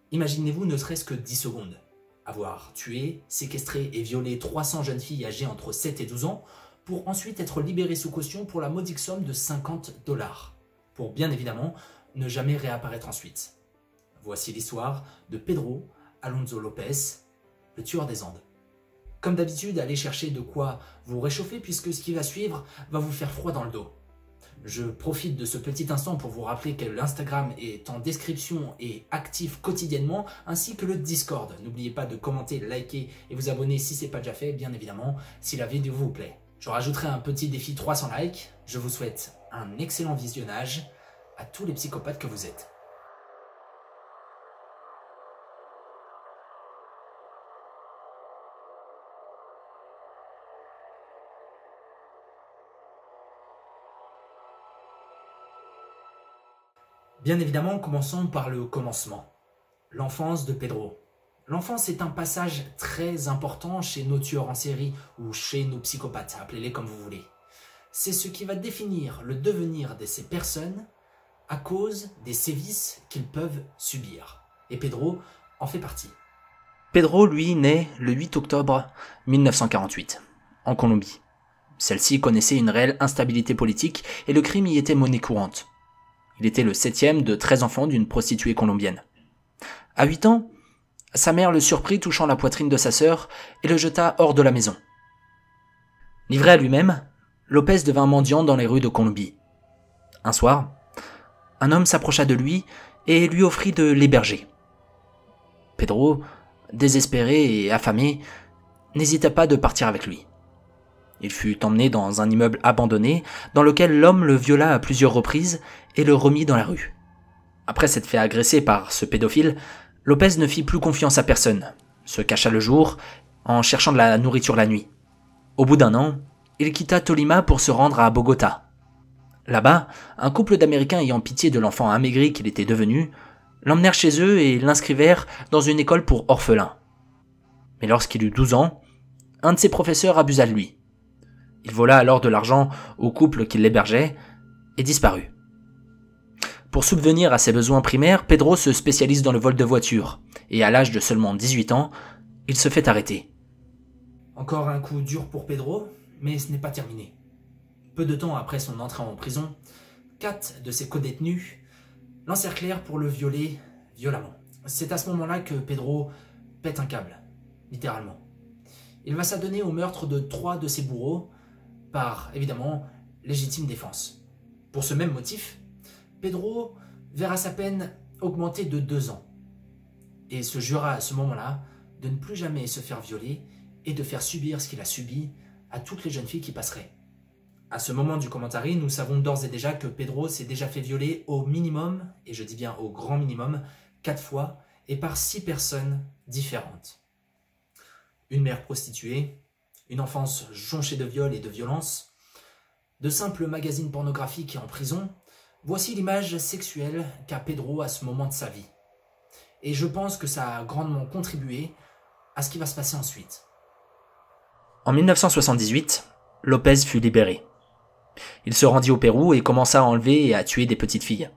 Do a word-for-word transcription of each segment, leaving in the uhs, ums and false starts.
Imaginez-vous ne serait-ce que dix secondes. Avoir tué, séquestré et violé trois cents jeunes filles âgées entre sept et douze ans pour ensuite être libéré sous caution pour la modique somme de cinquante dollars. Pour bien évidemment ne jamais réapparaître ensuite. Voici l'histoire de Pedro Alonso Lopez, le tueur des Andes. Comme d'habitude, allez chercher de quoi vous réchauffer puisque ce qui va suivre va vous faire froid dans le dos. Je profite de ce petit instant pour vous rappeler que l'Instagram est en description et actif quotidiennement, ainsi que le Discord. N'oubliez pas de commenter, liker et vous abonner si ce n'est pas déjà fait, bien évidemment, si la vidéo vous plaît. Je rajouterai un petit défi trois cents likes. Je vous souhaite un excellent visionnage à tous les psychopathes que vous êtes. Bien évidemment, commençons par le commencement. L'enfance de Pedro. L'enfance est un passage très important chez nos tueurs en série ou chez nos psychopathes, appelez-les comme vous voulez. C'est ce qui va définir le devenir de ces personnes à cause des sévices qu'ils peuvent subir. Et Pedro en fait partie. Pedro, lui, naît le huit octobre mille neuf cent quarante-huit, en Colombie. Celle-ci connaissait une réelle instabilité politique et le crime y était monnaie courante. Il était le septième de treize enfants d'une prostituée colombienne. À huit ans, sa mère le surprit touchant la poitrine de sa sœur et le jeta hors de la maison. Livré à lui-même, Lopez devint mendiant dans les rues de Colombie. Un soir, un homme s'approcha de lui et lui offrit de l'héberger. Pedro, désespéré et affamé, n'hésita pas de partir avec lui. Il fut emmené dans un immeuble abandonné dans lequel l'homme le viola à plusieurs reprises et le remit dans la rue. Après s'être fait agresser par ce pédophile, Lopez ne fit plus confiance à personne, se cacha le jour en cherchant de la nourriture la nuit. Au bout d'un an, il quitta Tolima pour se rendre à Bogota. Là-bas, un couple d'Américains ayant pitié de l'enfant amaigri qu'il était devenu, l'emmenèrent chez eux et l'inscrivèrent dans une école pour orphelins. Mais lorsqu'il eut douze ans, un de ses professeurs abusa de lui. Il vola alors de l'argent au couple qui l'hébergeait et disparut. Pour subvenir à ses besoins primaires, Pedro se spécialise dans le vol de voitures et à l'âge de seulement dix-huit ans, il se fait arrêter. Encore un coup dur pour Pedro, mais ce n'est pas terminé. Peu de temps après son entrée en prison, quatre de ses codétenus l'encerclèrent pour le violer violemment. C'est à ce moment-là que Pedro pète un câble, littéralement. Il va s'adonner au meurtre de trois de ses bourreaux par, évidemment, légitime défense. Pour ce même motif, Pedro verra sa peine augmenter de deux ans et se jura à ce moment-là de ne plus jamais se faire violer et de faire subir ce qu'il a subi à toutes les jeunes filles qui passeraient. À ce moment du commentaire, nous savons d'ores et déjà que Pedro s'est déjà fait violer au minimum, et je dis bien au grand minimum, quatre fois et par six personnes différentes. Une mère prostituée, une enfance jonchée de viols et de violences, de simples magazines pornographiques et en prison, voici l'image sexuelle qu'a Pedro à ce moment de sa vie. Et je pense que ça a grandement contribué à ce qui va se passer ensuite. En mille neuf cent soixante-dix-huit, Lopez fut libéré. Il se rendit au Pérou et commença à enlever et à tuer des petites filles.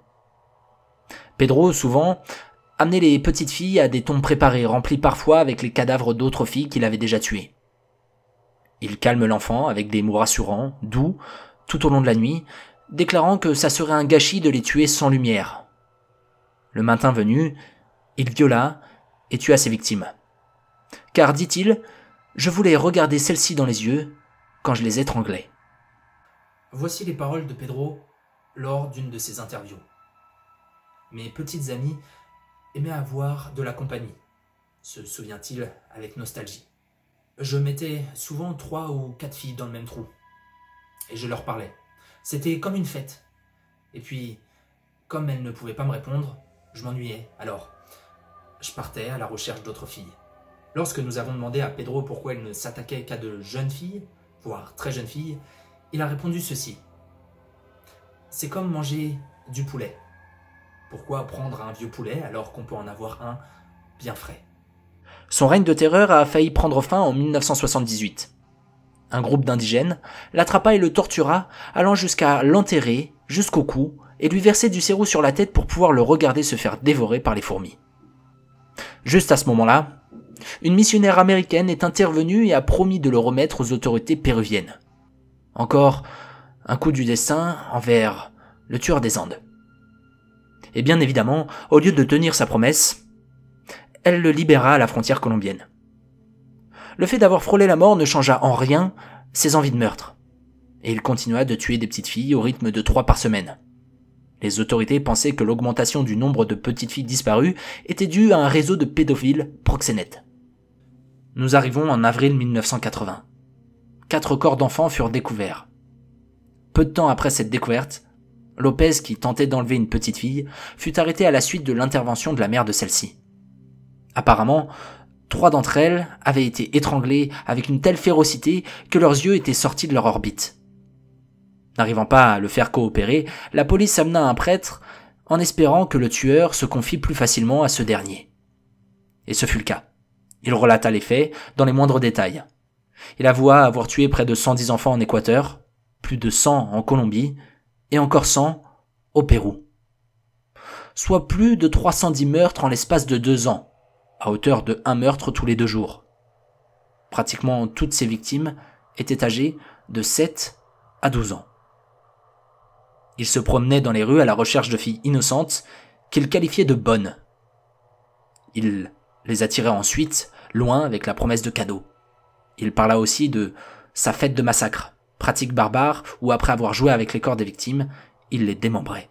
Pedro, souvent, amenait les petites filles à des tombes préparées, remplies parfois avec les cadavres d'autres filles qu'il avait déjà tuées. Il calme l'enfant avec des mots rassurants, doux, tout au long de la nuit, déclarant que ça serait un gâchis de les tuer sans lumière. Le matin venu, il viola et tua ses victimes. Car, dit-il, je voulais regarder celles-ci dans les yeux quand je les étranglais. Voici les paroles de Pedro lors d'une de ses interviews. Mes petites amies aimaient avoir de la compagnie, se souvient-il avec nostalgie. Je mettais souvent trois ou quatre filles dans le même trou, et je leur parlais. C'était comme une fête. Et puis, comme elles ne pouvaient pas me répondre, je m'ennuyais. Alors, je partais à la recherche d'autres filles. Lorsque nous avons demandé à Pedro pourquoi il ne s'attaquait qu'à de jeunes filles, voire très jeunes filles, il a répondu ceci. C'est comme manger du poulet. Pourquoi prendre un vieux poulet alors qu'on peut en avoir un bien frais? Son règne de terreur a failli prendre fin en mille neuf cent soixante-dix-huit. Un groupe d'indigènes l'attrapa et le tortura, allant jusqu'à l'enterrer jusqu'au cou et lui verser du sirop sur la tête pour pouvoir le regarder se faire dévorer par les fourmis. Juste à ce moment-là, une missionnaire américaine est intervenue et a promis de le remettre aux autorités péruviennes. Encore un coup du destin envers le tueur des Andes. Et bien évidemment, au lieu de tenir sa promesse, elle le libéra à la frontière colombienne. Le fait d'avoir frôlé la mort ne changea en rien ses envies de meurtre. Et il continua de tuer des petites filles au rythme de trois par semaine. Les autorités pensaient que l'augmentation du nombre de petites filles disparues était due à un réseau de pédophiles proxénètes. Nous arrivons en avril mille neuf cent quatre-vingts. Quatre corps d'enfants furent découverts. Peu de temps après cette découverte, Lopez, qui tentait d'enlever une petite fille, fut arrêté à la suite de l'intervention de la mère de celle-ci. Apparemment, trois d'entre elles avaient été étranglées avec une telle férocité que leurs yeux étaient sortis de leur orbite. N'arrivant pas à le faire coopérer, la police amena un prêtre en espérant que le tueur se confie plus facilement à ce dernier. Et ce fut le cas. Il relata les faits dans les moindres détails. Il avoua avoir tué près de cent dix enfants en Équateur, plus de cent en Colombie, et encore cent au Pérou. Soit plus de trois cent dix meurtres en l'espace de deux ans, à hauteur de un meurtre tous les deux jours. Pratiquement toutes ces victimes étaient âgées de sept à douze ans. Il se promenait dans les rues à la recherche de filles innocentes qu'il qualifiait de bonnes. Il les attirait ensuite loin avec la promesse de cadeaux. Il parla aussi de sa fête de massacre, pratique barbare où après avoir joué avec les corps des victimes, il les démembrait.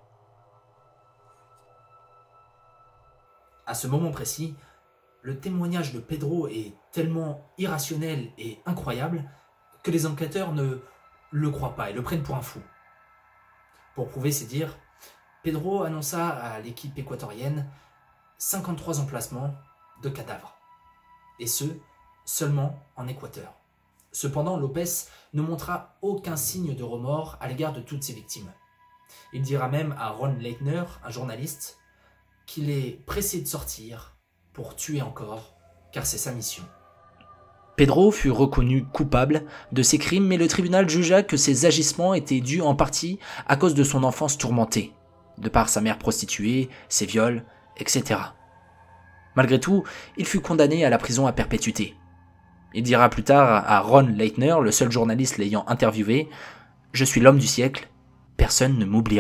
À ce moment précis, le témoignage de Pedro est tellement irrationnel et incroyable que les enquêteurs ne le croient pas et le prennent pour un fou. Pour prouver ses dires, Pedro annonça à l'équipe équatorienne cinquante-trois emplacements de cadavres, et ce, seulement en Équateur. Cependant, Lopez ne montra aucun signe de remords à l'égard de toutes ses victimes. Il dira même à Ron Leitner, un journaliste, qu'il est pressé de sortir pour tuer encore, car c'est sa mission. Pedro fut reconnu coupable de ces crimes, mais le tribunal jugea que ses agissements étaient dus en partie à cause de son enfance tourmentée, de par sa mère prostituée, ses viols, et cetera. Malgré tout, il fut condamné à la prison à perpétuité. Il dira plus tard à Ron Leitner, le seul journaliste l'ayant interviewé, « Je suis l'homme du siècle, personne ne m'oubliera. »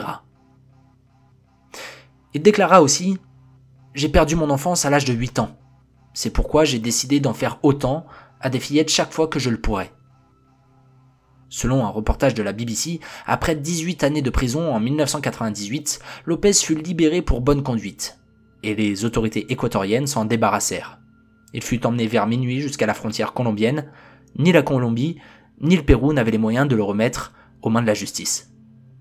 Il déclara aussi « J'ai perdu mon enfance à l'âge de huit ans. C'est pourquoi j'ai décidé d'en faire autant à des fillettes chaque fois que je le pourrais. » Selon un reportage de la B B C, après dix-huit années de prison en mille neuf cent quatre-vingt-dix-huit, Lopez fut libéré pour bonne conduite, et les autorités équatoriennes s'en débarrassèrent. Il fut emmené vers minuit jusqu'à la frontière colombienne. Ni la Colombie, ni le Pérou n'avaient les moyens de le remettre aux mains de la justice.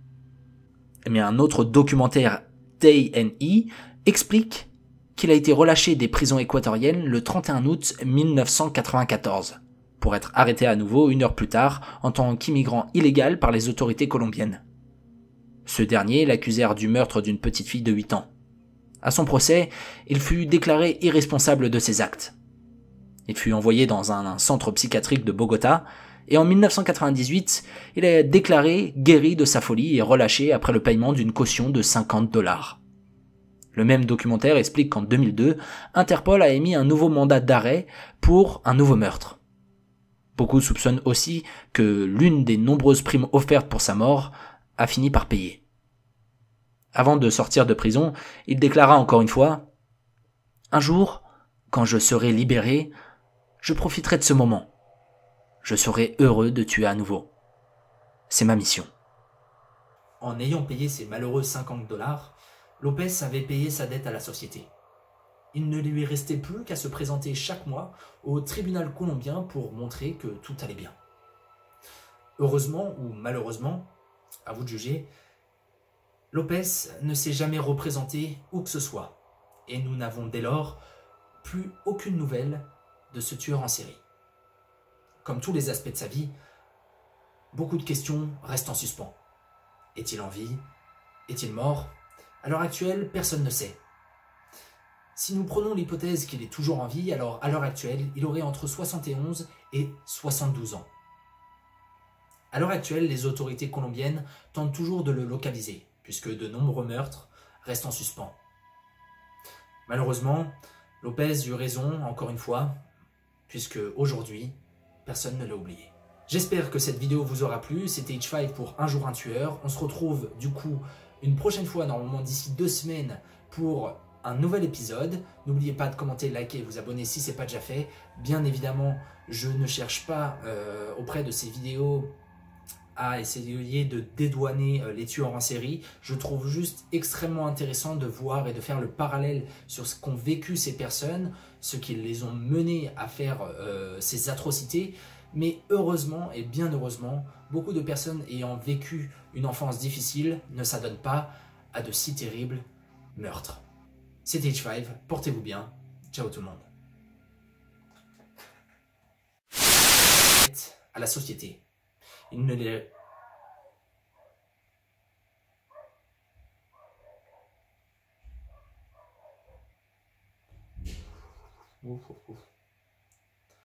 Mais un autre documentaire Day and E explique qu'il a été relâché des prisons équatoriennes le trente et un août mille neuf cent quatre-vingt-quatorze, pour être arrêté à nouveau une heure plus tard en tant qu'immigrant illégal par les autorités colombiennes. Ce dernier l'accusèrent du meurtre d'une petite fille de huit ans. À son procès, il fut déclaré irresponsable de ses actes. Il fut envoyé dans un centre psychiatrique de Bogota, et en mille neuf cent quatre-vingt-dix-huit, il est déclaré guéri de sa folie et relâché après le paiement d'une caution de cinquante dollars. Le même documentaire explique qu'en deux mille deux, Interpol a émis un nouveau mandat d'arrêt pour un nouveau meurtre. Beaucoup soupçonnent aussi que l'une des nombreuses primes offertes pour sa mort a fini par payer. Avant de sortir de prison, il déclara encore une fois « Un jour, quand je serai libéré, je profiterai de ce moment. Je serai heureux de tuer à nouveau. C'est ma mission. » En ayant payé ces malheureux cinquante dollars, Lopez avait payé sa dette à la société. Il ne lui restait plus qu'à se présenter chaque mois au tribunal colombien pour montrer que tout allait bien. Heureusement ou malheureusement, à vous de juger, Lopez ne s'est jamais représenté où que ce soit, et nous n'avons dès lors plus aucune nouvelle de ce tueur en série. Comme tous les aspects de sa vie, beaucoup de questions restent en suspens. Est-il en vie? Est-il mort? À l'heure actuelle, personne ne sait. Si nous prenons l'hypothèse qu'il est toujours en vie, alors à l'heure actuelle, il aurait entre soixante et onze et soixante-douze ans. À l'heure actuelle, les autorités colombiennes tentent toujours de le localiser, puisque de nombreux meurtres restent en suspens. Malheureusement, Lopez eut raison, encore une fois, puisque aujourd'hui, personne ne l'a oublié. J'espère que cette vidéo vous aura plu, c'était Hitch five pour Un jour un tueur. On se retrouve du coup une prochaine fois, normalement d'ici deux semaines, pour un nouvel épisode. N'oubliez pas de commenter, liker et vous abonner si ce n'est pas déjà fait. Bien évidemment, je ne cherche pas euh, auprès de ces vidéos à essayer de dédouaner euh, les tueurs en série. Je trouve juste extrêmement intéressant de voir et de faire le parallèle sur ce qu'ont vécu ces personnes, ce qui les ont menés à faire euh, ces atrocités. Mais heureusement, et bien heureusement, beaucoup de personnes ayant vécu une enfance difficile ne s'adonnent pas à de si terribles meurtres. C'était Hitch five, portez-vous bien, ciao tout le monde. À la société, il ne les... Ouf, ouf, ouf.